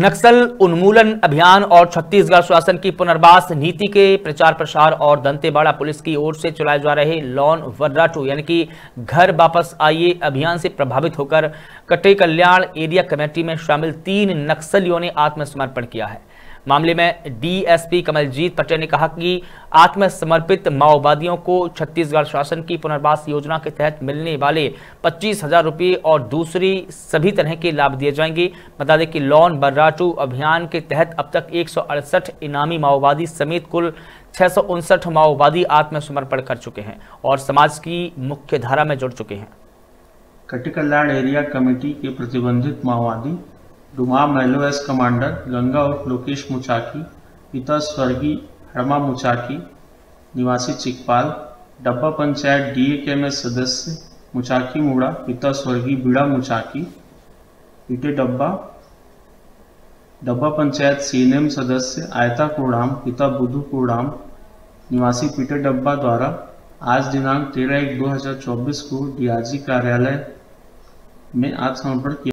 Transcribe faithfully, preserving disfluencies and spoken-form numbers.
नक्सल उन्मूलन अभियान और छत्तीसगढ़ शासन की पुनर्वास नीति के प्रचार प्रसार और दंतेवाड़ा पुलिस की ओर से चलाए जा रहे लॉन वर्राटू यानी कि घर वापस आइए अभियान से प्रभावित होकर कटेकल्याण कल्याण एरिया कमेटी में शामिल तीन नक्सलियों ने आत्मसमर्पण किया है। मामले में डीएसपी कमलजीत पटेल ने कहा कि आत्मसमर्पित माओवादियों को छत्तीसगढ़ शासन की पुनर्वास योजना के तहत मिलने वाले पच्चीस हजार रुपये और दूसरी सभी तरह के लाभ दिए जाएंगे। बता दें कि लॉन वर्राटू अभियान के तहत अब तक एक सौ अड़सठ इनामी माओवादी समेत कुल छह सौ उनसठ माओवादी आत्मसमर्पण कर चुके हैं और समाज की मुख्य धारा में जुड़ चुके हैं। कटेकल्याण कल्याण एरिया कमेटी के प्रतिबंधित माओवादी डुमा मैलो एस कमांडर गंगा उर्फ लोकेश मुचाकी, पिता स्वर्गीय हरमा मुचाकी निवासी चिकपाल, डब्बा पंचायत डीएकेएमएस सदस्य मुचाकी मुड़ा, पिता स्वर्गीय बीड़ा मुचाकी, पीटे डब्बा डब्बा पंचायत सीएनएम सदस्य आयता कोड़ाम, पिता बुधू कोड़ाम निवासी पीटे डब्बा द्वारा आज दिनांक तेरह एक दो हजार चौबीस को डीआईजी कार्यालय में आत्मसमर्पण किया।